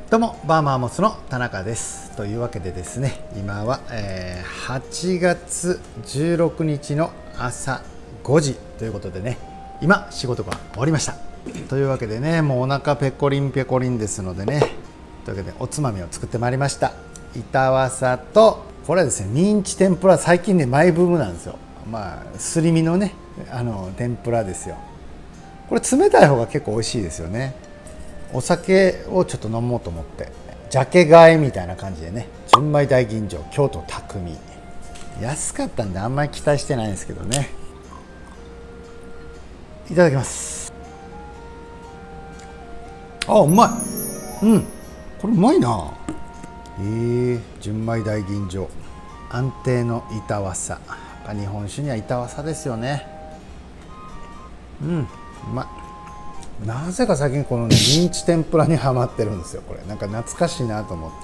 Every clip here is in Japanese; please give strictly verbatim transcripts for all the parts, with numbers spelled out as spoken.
どうもバーマーモスの田中です。というわけでですね、今は、えー、はちがつじゅうろくにちの朝ごじということでね、今仕事が終わりました。というわけでね、もうお腹ペコリンペコリンですのでね、というわけでおつまみを作ってまいりました。板わさと、これはですね、ミンチ天ぷら、最近ねマイブームなんですよ。まあすり身のね、あの天ぷらですよ。これ冷たい方が結構美味しいですよね。お酒をちょっと飲もうと思って、ジャケ買いみたいな感じでね、純米大吟醸京都匠、安かったんであんまり期待してないんですけどね。いただきます。あ、うまい。うん、これうまいな。えー、純米大吟醸、安定の板わさ。日本酒には板わさですよね。うん、うまい。なぜか最近このね、ミンチ天ぷらにハマってるんですよ。これなんか懐かしいなと思って。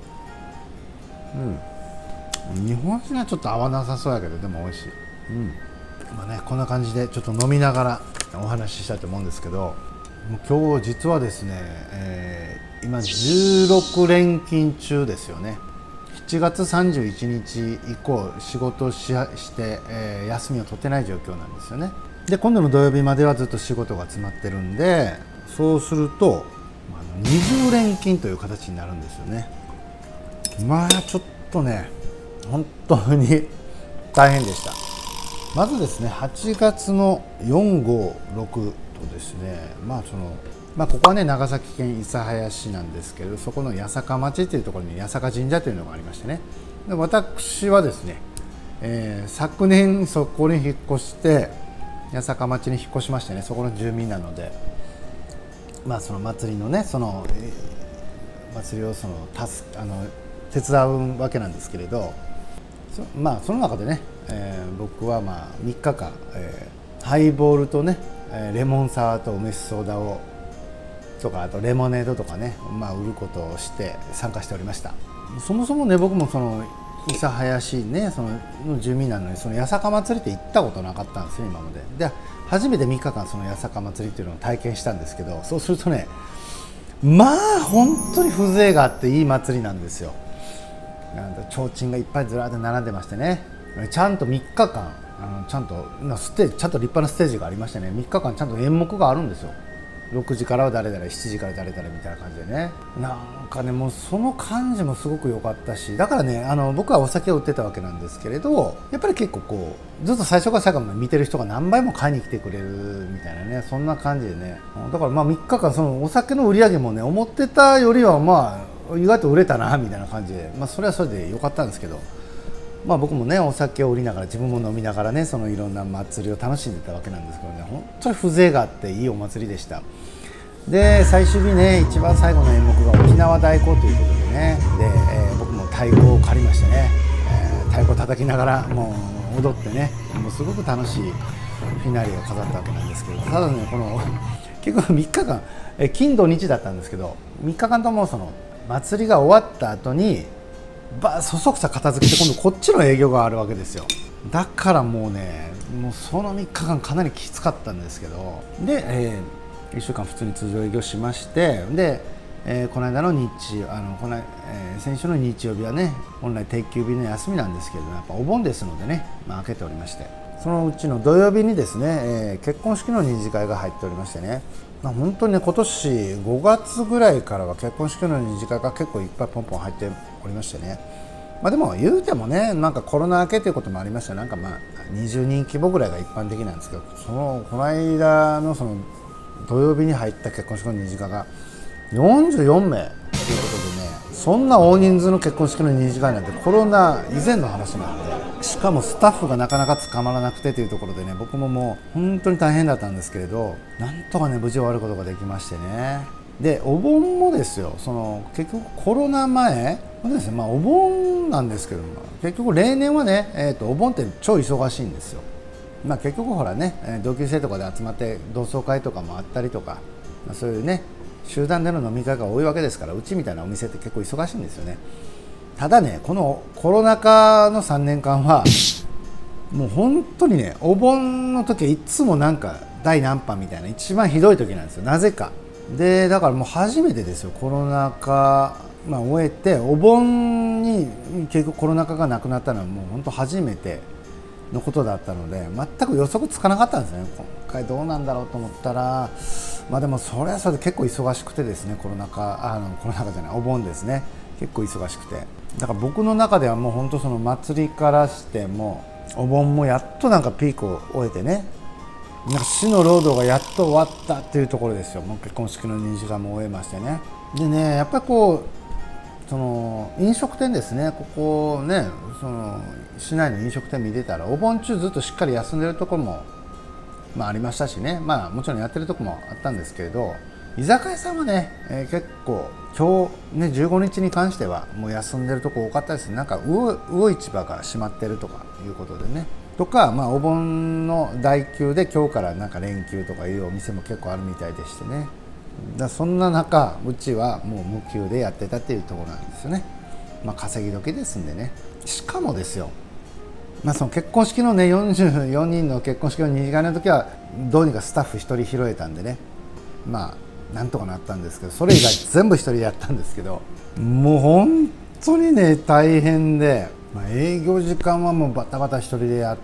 うん、日本酒にはちょっと合わなさそうやけど、でも美味しい。うん、まあね、こんな感じでちょっと飲みながらお話ししたいと思うんですけど、もう今日実はですね、えー、今じゅうろくれんきん中ですよね。しちがつさんじゅういちにち以降仕事しして、えー、休みを取ってない状況なんですよね。で、今度の土曜日まではずっと仕事が詰まってるんで、そうするとにじゅうれんきんという形になるんですよね。まあちょっとね、本当に大変でした。まずですね、はちがつのよん、ご、ろくとですね、まあそのまあここはね、長崎県諫早市なんですけど、そこの八坂町というところに八坂神社というのがありましてね、で私はですね、えー、昨年そこに引っ越して八坂町に引っ越しましてね、そこの住民なので、まあその祭りのね、その、えー、祭りをそのたすあの手伝うわけなんですけれど、そまあその中でね、えー、僕はまあみっかかん、えー、ハイボールとね、レモンサワーと梅酒ソーダをとか、あとレモネードとかね、まあ売ることをして参加しておりました。そもそもね、僕もその諫早市ね、その住民なのに、その八坂祭りって行ったことなかったんですよ、今まで。で、初めてみっかかんその八坂祭りっていうのを体験したんですけど、そうするとね、まあ本当に風情があっていい祭りなんですよ。なんか提灯がいっぱいずらーって並んでましてね、ちゃんとみっかかん、あのちゃんとステージ、ちゃんと立派なステージがありましてね、みっかかんちゃんと演目があるんですよ。ろくじからは誰々、しちじから誰々みたいな感じでね、なんかね、もうその感じもすごく良かったし、だからね、あの僕はお酒を売ってたわけなんですけれど、やっぱり結構こうずっと最初から最後まで見てる人が何倍も買いに来てくれるみたいなね、そんな感じでね、だからまあみっかかんそのお酒の売り上げもね、思ってたよりはまあ意外と売れたなみたいな感じで、まあそれはそれで良かったんですけど、まあ僕もね、お酒を売りながら自分も飲みながらね、そのいろんな祭りを楽しんでたわけなんですけどね、本当に風情があっていいお祭りでした。で、最終日ね、一番最後の演目が沖縄太鼓ということでね、で、えー、僕も太鼓を借りましてね、えー、太鼓叩きながらもう踊ってね、もうすごく楽しいフィナーレを飾ったわけなんですけど、ただね、この結局みっかかん、え金土日だったんですけど、みっかかんともその祭りが終わった後にばそそくさ片付けて、今度こっちの営業があるわけですよ。だからもうね、もうそのみっかかんかなりきつかったんですけど、で、えー、いっしゅうかん普通に通常営業しまして、で、えー、この間の日あのこの、えー、先週の日曜日はね、本来定休日の休みなんですけれども、やっぱお盆ですのでね、まあ、開けておりまして、そのうちの土曜日にですね、えー、結婚式の二次会が入っておりましてね、まあ、本当にね、今年ごがつぐらいからは結婚式の二次会が結構いっぱいポンポン入っておりましてね、まあ、でも言うてもね、なんかコロナ明けということもありまして、なんかまあにじゅうにん規模ぐらいが一般的なんですけど、そのこの間のその土曜日に入った結婚式の二次会がよんじゅうよんめいということでね、そんな大人数の結婚式の二次会なんてコロナ以前の話なんで、しかもスタッフがなかなか捕まらなくてというところでね、僕ももう本当に大変だったんですけれど、なんとかね無事終わることができましてね。で、お盆もですよ、その結局コロナ前ですね、まあお盆なんですけども、結局例年はね、えーとお盆って超忙しいんですよ。まあ結局ほらね、同級生とかで集まって同窓会とかもあったりとか、まあ、そういうね集団での飲み会が多いわけですから、うちみたいなお店って結構忙しいんですよね。ただね、このコロナ禍のさんねんかんはもう本当にね、お盆の時はいつもなんか第何波みたいな一番ひどい時なんですよ。なぜかでだからもう初めてですよ、コロナ禍、まあ、終えてお盆に結局コロナ禍がなくなったのはもう本当初めてのことだったので、全く予測つかなかったんですね。今回どうなんだろうと思ったら、まあでもそれはそれで結構忙しくてですね、コロナ禍あのコロナ禍じゃないお盆ですね、結構忙しくて、だから僕の中ではもう本当その祭りからしてもお盆もやっとなんかピークを終えてね、なんか死の労働がやっと終わったっていうところですよ。もう結婚式のにじかんも終えましてね。でね、やっぱりこうその飲食店ですね、ここね、その市内の飲食店見てたらお盆中ずっとしっかり休んでるところも、まあ、ありましたしね、まあもちろんやってるところもあったんですけれど、居酒屋さんはね、えー、結構今日ねじゅうごにちに関してはもう休んでるとこ多かったですね。なんか魚魚市場が閉まってるとかいうことでね、とか、まあ、お盆の代休で今日からなんか連休とかいうお店も結構あるみたいでしてね、だそんな中うちはもう無給でやってたっていうところなんですよね。まあ稼ぎ時ですんでね。しかもですよ、まあ、その結婚式のねよんじゅうよにんの結婚式のにじかんの時はどうにかスタッフひとり拾えたんでね、まあなんとかなったんですけど、それ以外全部ひとりでやったんですけど、もう本当にね大変で、まあ、営業時間はもうバタバタひとりでやって、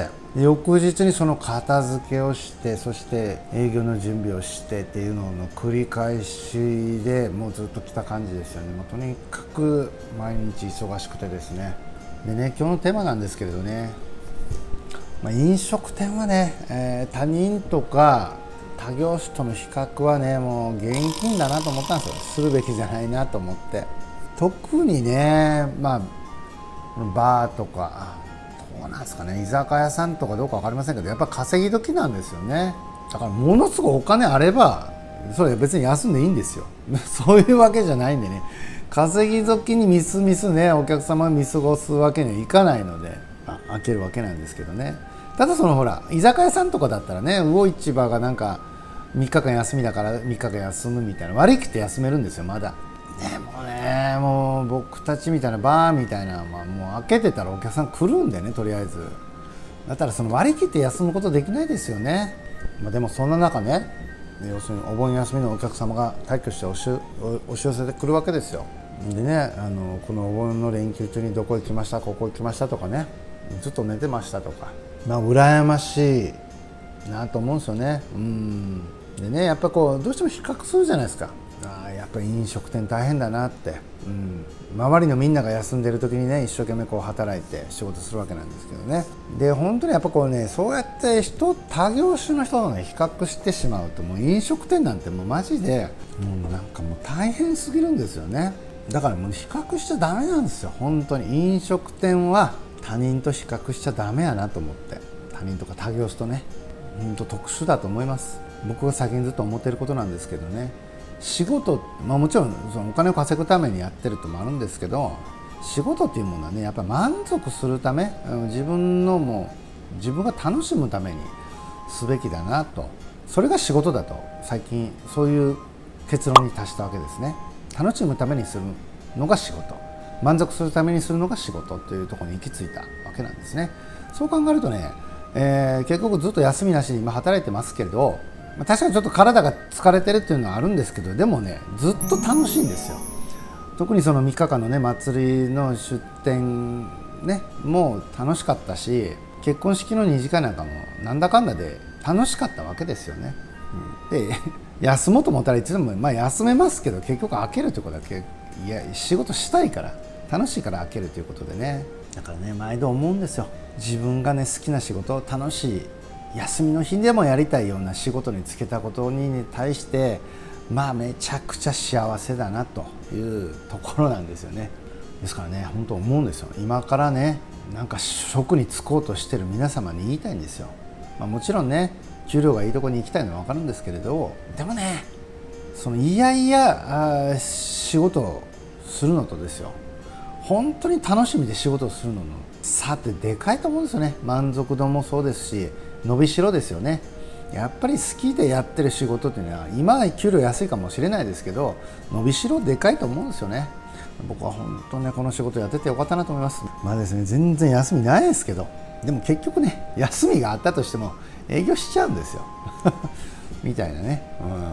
翌日にその片付けをして、そして営業の準備をしてっていうのの繰り返しでもうずっと来た感じですよね。もうとにかく毎日忙しくてですね。でね、今日のテーマなんですけれどね、まあ、飲食店はね、えー、他人とか他業種との比較はねもう現金だなと思ったんですよ。するべきじゃないなと思って、特にね、まあバーとかどうなんですかね、居酒屋さんとかどうか分かりませんけど、やっぱ稼ぎ時なんですよね。だからものすごいお金あればそれ別に休んでいいんですよそういうわけじゃないんでね、稼ぎ時にミスミスねお客様を見過ごすわけにはいかないので、あ開けるわけなんですけどね。ただそのほら居酒屋さんとかだったらね、魚市場がなんかみっかかん休みだからみっかかん休むみたいな、割り切って休めるんですよまだ。でもね、もう僕たちみたいなバーみたいなのはもう開けてたらお客さん来るんでね、とりあえずだったらその割り切って休むことできないですよね。まあ、でもそんな中ね、要するにお盆休みのお客様が退去して押し押し寄せてくるわけですよ。でね、あのこのお盆の連休中にどこ行きました、ここ行きましたとかね、ずっと寝てましたとか、まあ羨ましいなと思うんですよね。うんでね、やっぱこうどうしても比較するじゃないですか。あやっぱり飲食店大変だなって、うん、周りのみんなが休んでる時にね一生懸命こう働いて仕事するわけなんですけどね。で本当にやっぱこうね、そうやって人他業種の人とね比較してしまうと、もう飲食店なんてもうマジでもうなんかもう大変すぎるんですよね。だからもう比較しちゃダメなんですよ。本当に飲食店は他人と比較しちゃダメやなと思って、他人とか他業種とね、本当特殊だと思います。僕が最近ずっと思ってることなんですけどね、仕事、まあ、もちろんそのお金を稼ぐためにやってるともあるんですけど、仕事っていうものはねやっぱり満足するため、自分のもう自分が楽しむためにすべきだなと、それが仕事だと最近そういう結論に達したわけですね。楽しむためにするのが仕事、満足するためにするのが仕事というところに行き着いたわけなんですね。そう考えるとね、えー、結局ずっと休みなしに今働いてますけれど、確かにちょっと体が疲れてるっていうのはあるんですけど、でもねずっと楽しいんですよ。特にそのみっかかんのね祭りの出店ねもう楽しかったし、結婚式のにじかんなんかもなんだかんだで楽しかったわけですよね。うん、で休もうと思ったらいつでも、まあ、休めますけど、結局開けるということだけ、いや仕事したいから楽しいから開けるということでね、だからね毎度思うんですよ。自分がね好きな仕事、楽しい休みの日でもやりたいような仕事に就けたことに対してまあめちゃくちゃ幸せだなというところなんですよね。ですからね本当思うんですよ。今からねなんか職に就こうとしてる皆様に言いたいんですよ。まあ、もちろんね給料がいいところに行きたいのは分かるんですけれど、でもねそのいやいやあ仕事をするのとですよ、本当に楽しみで仕事をするのの差ってでかいと思うんですよね。満足度もそうですし伸びしろですよね。やっぱり好きでやってる仕事っていうのは今は給料安いかもしれないですけど、伸びしろでかいと思うんですよね。僕は本当にねこの仕事やっててよかったなと思います。まあですね、全然休みないですけど、でも結局ね休みがあったとしても営業しちゃうんですよみたいなね、うん、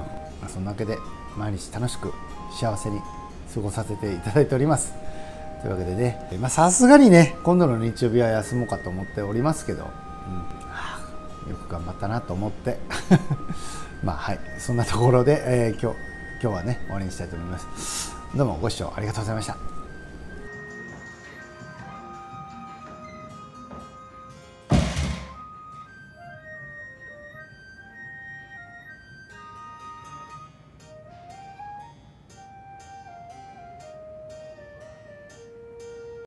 まあ、そんなわけで毎日楽しく幸せに過ごさせていただいております。というわけでね、まあさすがにね今度の日曜日は休もうかと思っておりますけど、うん、はあ、よく頑張ったなと思ってまあはい、そんなところで、えー、今日今日はね終わりにしたいと思います。どうもご視聴ありがとうございました。